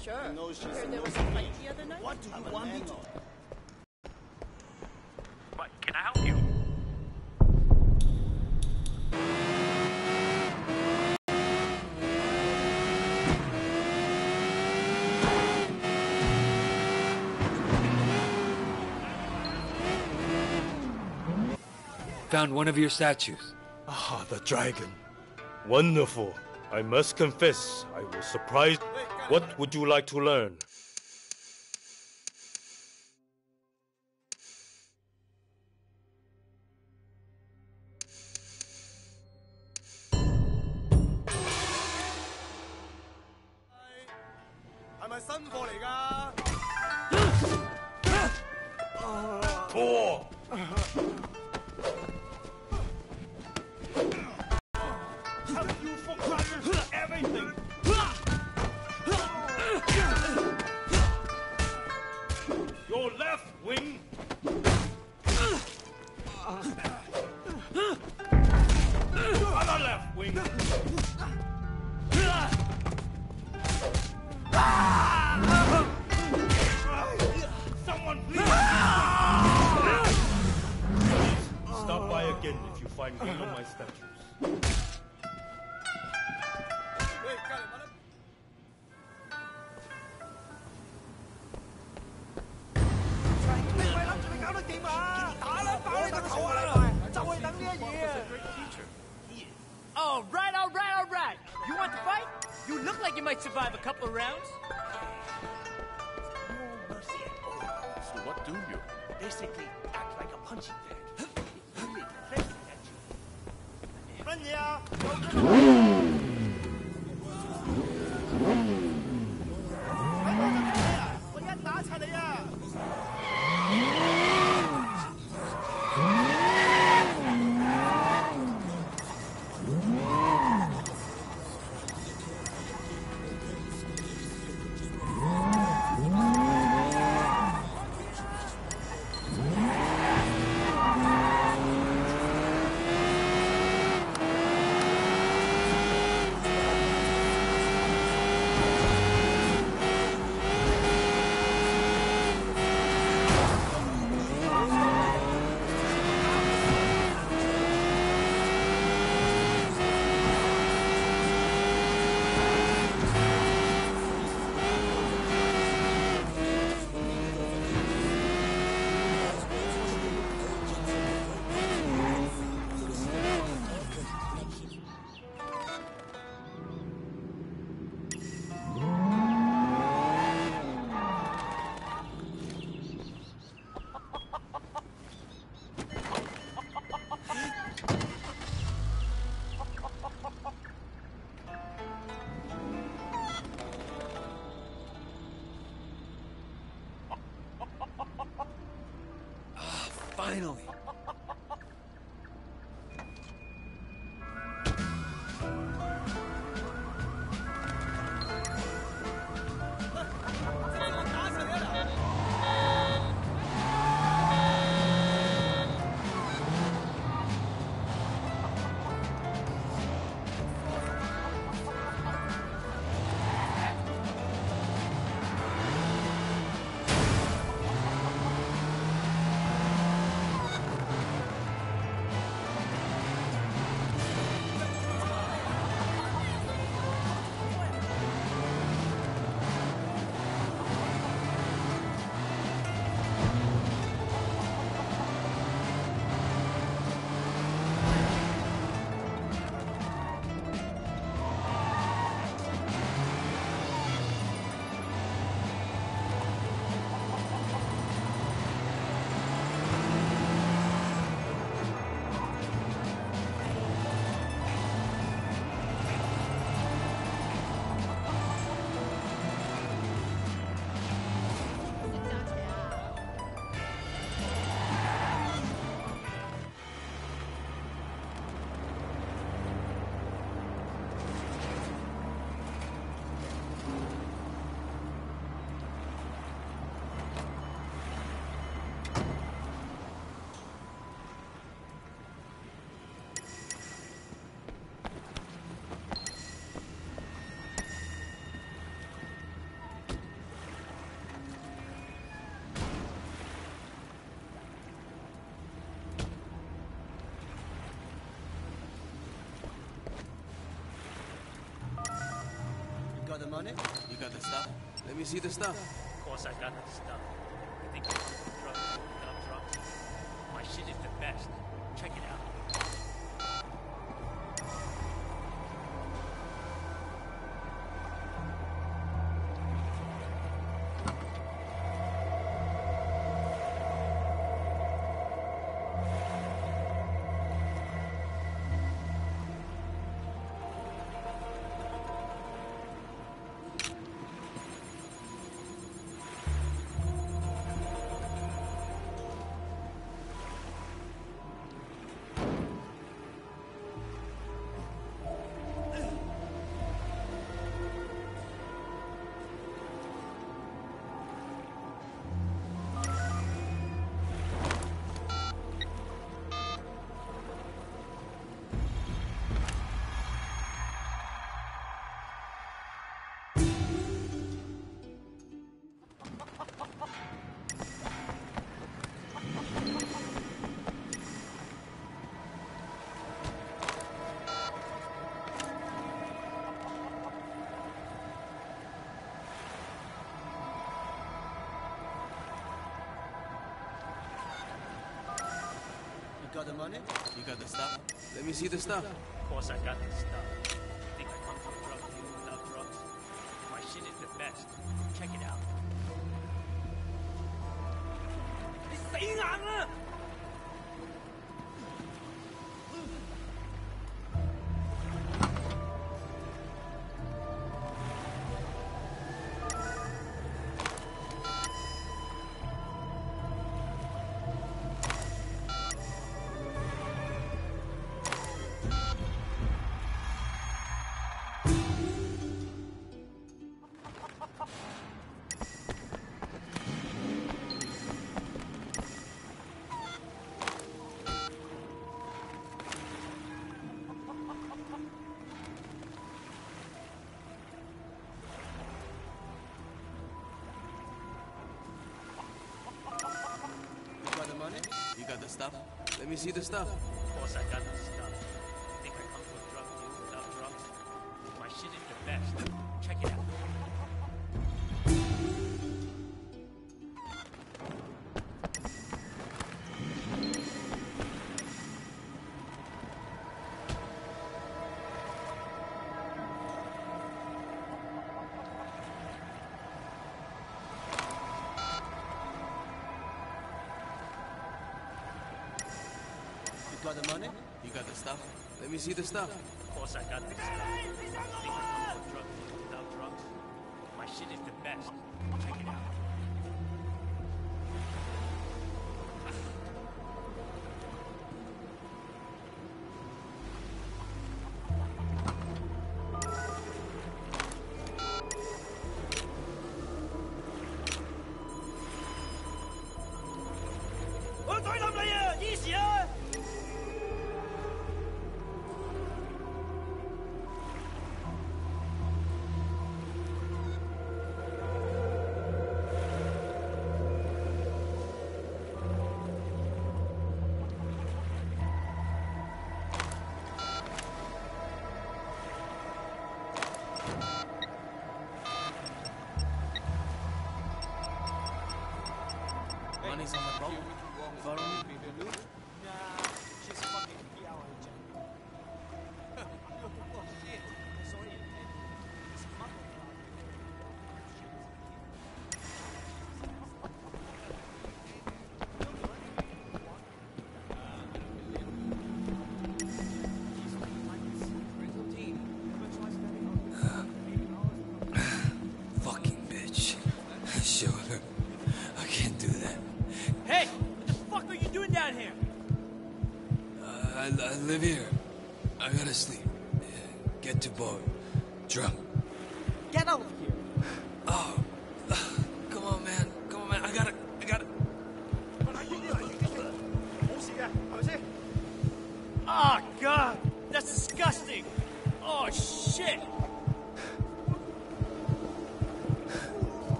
Sure. I know she's Heard there was a fight the other night? What do you want me to? What, can I help you? Found one of your statues. Ah, the dragon. Wonderful. I must confess, I was surprised. What would you like to learn? Four. Have you forgotten everything? Your left wing. Other left wing. Someone please. Stop by again if you find one of my statues. All right. You want to fight? You look like you might survive a couple of rounds. No mercy at all. So what do you? Basically, act like a punching bag. Really pressing at you. 乜嘢啊？ 我一打柒你啊！ Finally. got the money? You got the stuff? Let me see the stuff. Of course I got the stuff. You think I come from drugs without drugs? My shit is the best. Check it out. You got the money? You got the stuff? Let me see the stuff. Of course I got the stuff. You think I come from drugs without drugs? My shit is the best. Check it out. 你死硬啊！ You got the money? You got the stuff? Let me see the stuff. Of course I got the stuff. You think I come from a drug deal without drugs? My shit is the best. Check it out. You got the money? You got the stuff? Let me see the stuff. Of course I got the stuff. You think I come from a drug deal without drugs? My shit is the best. Check it out. Money's on the boat. Follow me. Nah, just fucking yell at you. Oh shit. Sorry. It's Fucking bitch. Sure. I can't do that. Hey! What the fuck are you doing down here? I live here. I gotta sleep. Get to boat. Drunk. Get out of here. Oh. Come on, man. Come on, man. I gotta. Oh, God! That's disgusting! Oh, shit!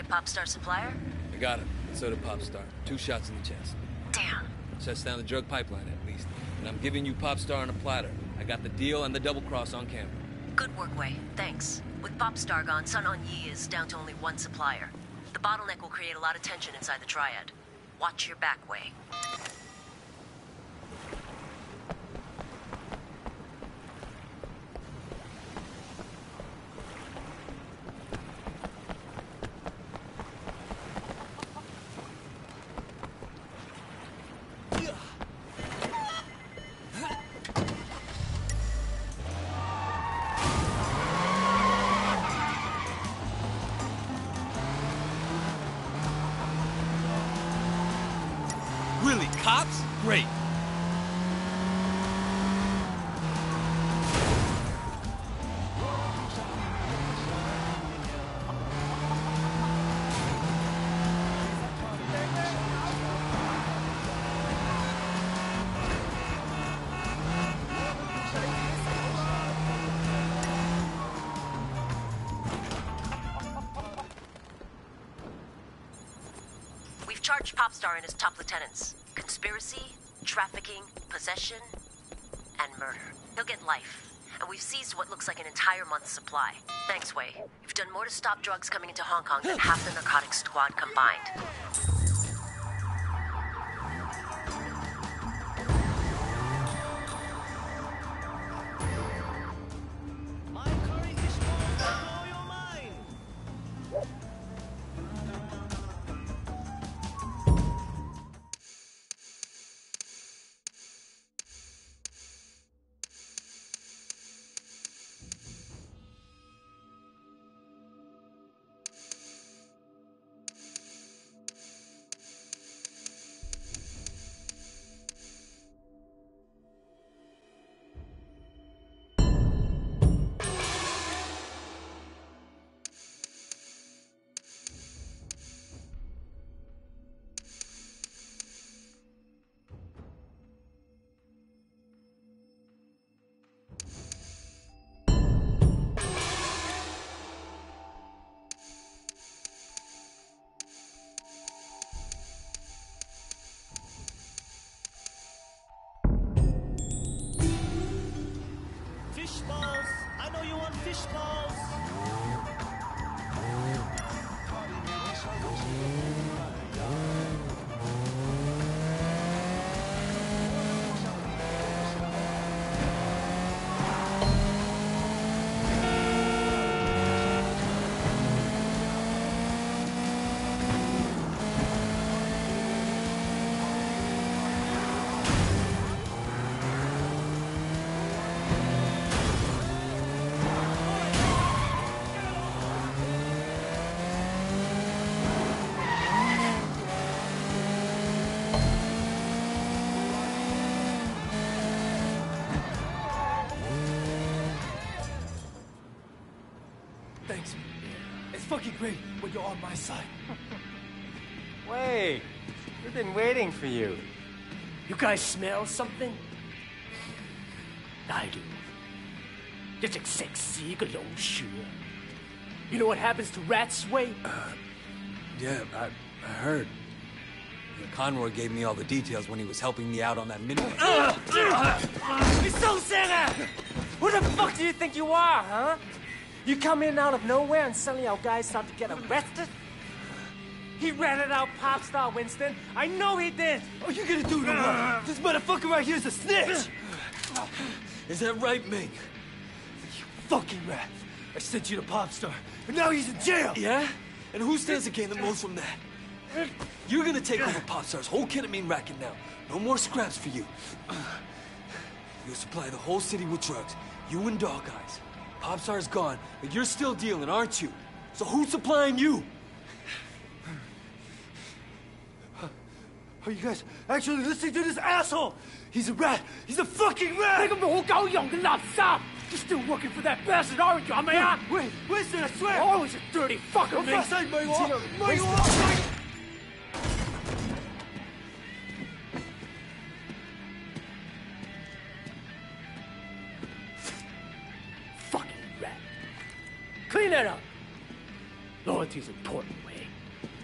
get Popstar supplier? I got him. So did Popstar. 2 shots in the chest. Damn. Shuts down the drug pipeline, at least. And I'm giving you Popstar on a platter. I got the deal and the double cross on camera. Good work, Wei. Thanks. With Popstar gone, Sun On Yee is down to only 1 supplier. The bottleneck will create a lot of tension inside the Triad. Watch your back, Wei. Really, cops? Great. We've charged Popstar and his top lieutenants. Conspiracy, trafficking, possession, and murder. He'll get life. And we've seized what looks like an entire month's supply. Thanks, Wei. You've done more to stop drugs coming into Hong Kong than half the narcotics squad combined. My curry fish balls will blow your mind. Fish balls. I know you want fish balls. Thanks. It's fucking great when you're on my side. Wait, we've been waiting for you. You guys smell something? I do. 一直食屎嘅老鼠啊! You know what happens to rats, Wei? Yeah, I heard. Yeah, Conroy gave me all the details when he was helping me out on that midway. 你收聲啊! Who the fuck do you think you are, huh? You come in out of nowhere and suddenly our guys start to get arrested? He ratted out Popstar, Winston. I know he did. Are you gonna do to what? This motherfucker right here's a snitch! Is that right, Ming? You fucking rat! I sent you to Popstar, and now he's in jail! Yeah? And who stands to gain the most from that? You're gonna take over Popstar's whole ketamine racket now. No more scraps for you. You'll supply the whole city with drugs. You and Dog Eyes. Popstar's gone, but you're still dealing, aren't you? So who's supplying you? Are you guys actually listening to this asshole? He's a rat! He's a fucking rat! 你個冇狗用嘅垃圾! You're still working for that bastard, aren't you, man? Wait, Winston, I swear! You're always a dirty fucker, 我 man! 發誓唔係我，唔係我。 Fucking rat. Clean that up. Loyalty's important, Wei.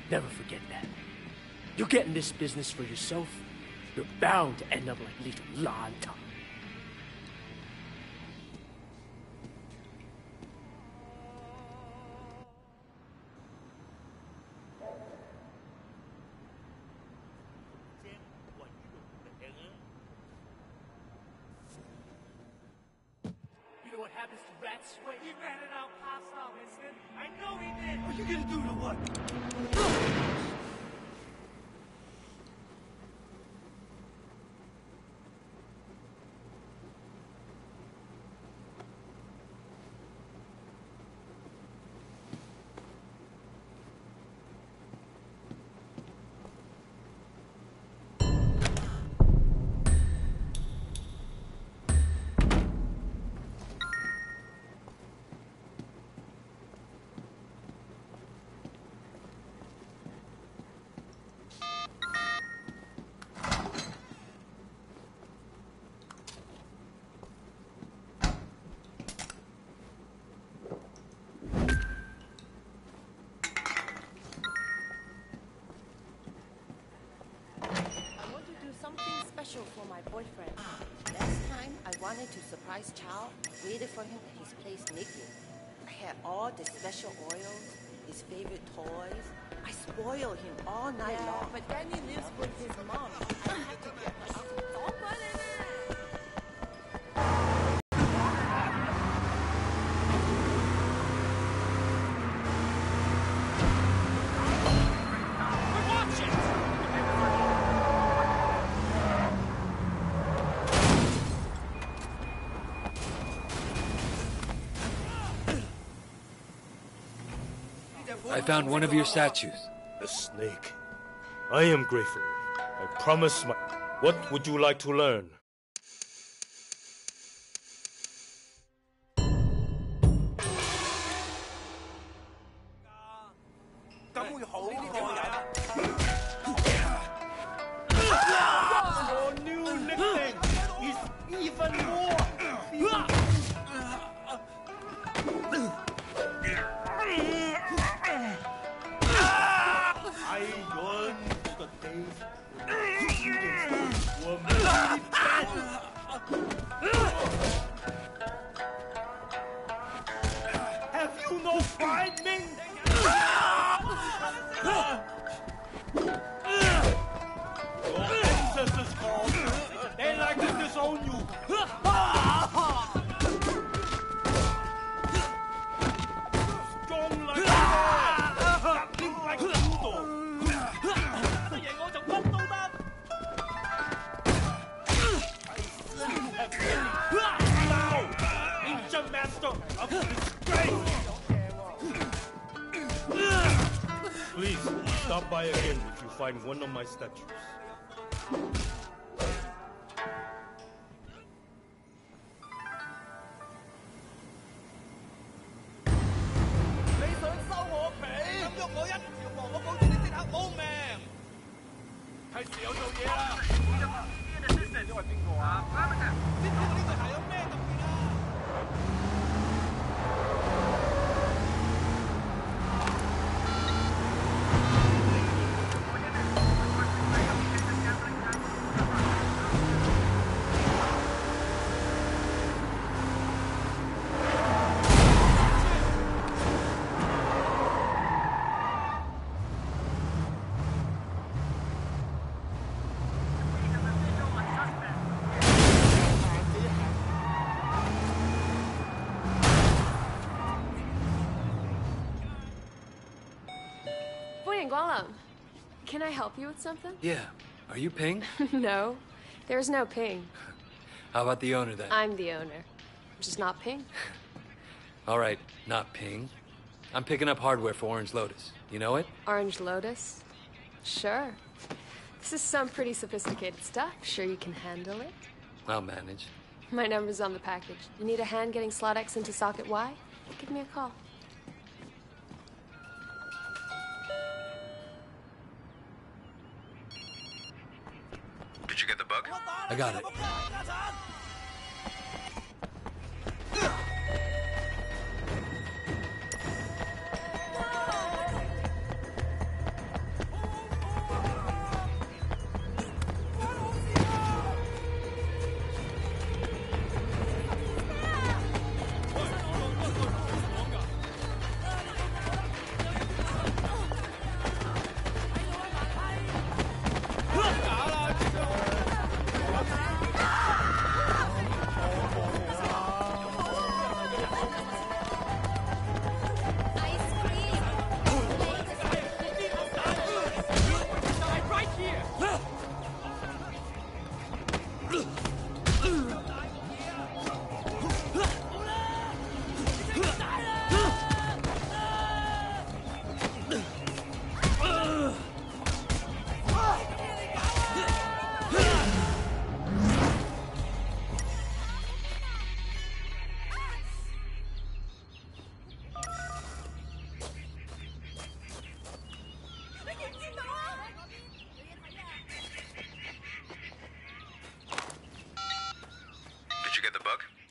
Never forget that. You get in this business for yourself, you're bound to end up like little Lanta. You know what happens to rats? Wait, he ratted out pop star, Winston. I know he did. What are you gonna do to what? Something special for my boyfriend. Last time I wanted to surprise Chow, waited for him at his place naked. I had all the special oils, his favorite toys. I spoiled him all night long. But Danny lives with his mom. I had to get her out. I found one of your statues. The snake. I am grateful. I promise my... What would you like to learn? Your new nickname is even more. I yearn for the days when students were merely pets. Have you no pride, Ming? Your ancestors called. They like to disown you. Strong like a bear, cutting like a noodle. Now, ancient master of disgrace. Please, stop by again if you find one of my statues. Can I help you with something? Yeah. Are you Ping? No. There's no Ping. How about the owner then? I'm the owner. Just not Ping. All right, not Ping. I'm picking up hardware for Orange Lotus. You know it? Orange Lotus? Sure. This is some pretty sophisticated stuff. Sure you can handle it? I'll manage. My number's on the package. You need a hand getting slot X into socket Y? Give me a call. Did you get the bug? I got it.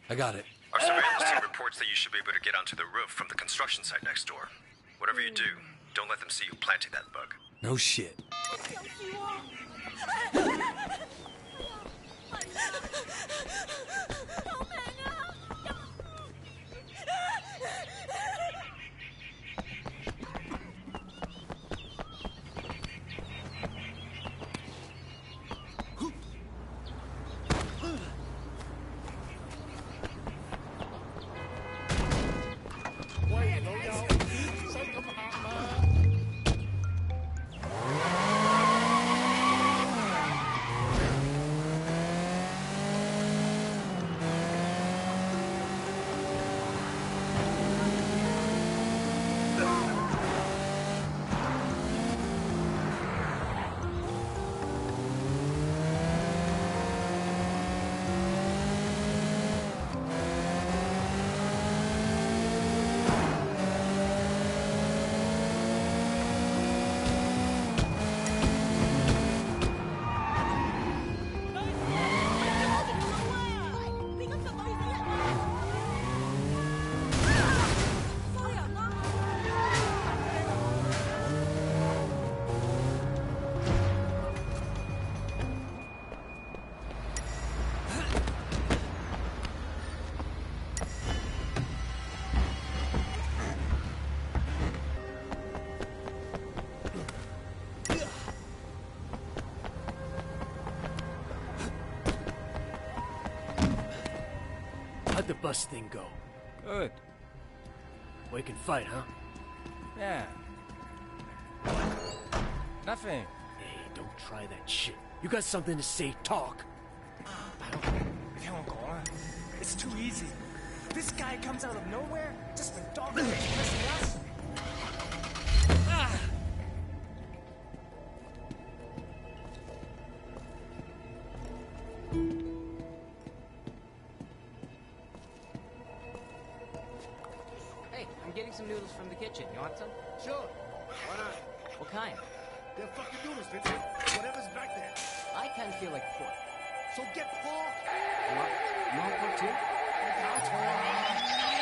I got it. Our surveillance team reports that you should be able to get onto the roof from the construction site next door. Whatever you do, don't let them see you planting that bug. No shit. How'd the bus thing go? Good. We can fight, huh? Yeah. Nothing. Hey, don't try that shit. You got something to say, talk. It's too easy. This guy comes out of nowhere just when Dog is pressing us. Hey, I'm getting some noodles from the kitchen. You want some? Sure. Why not? What kind? They're fucking noodles, Vincent. Whatever's back there. I kind of feel like pork. So get pork. You want pork too? That's all.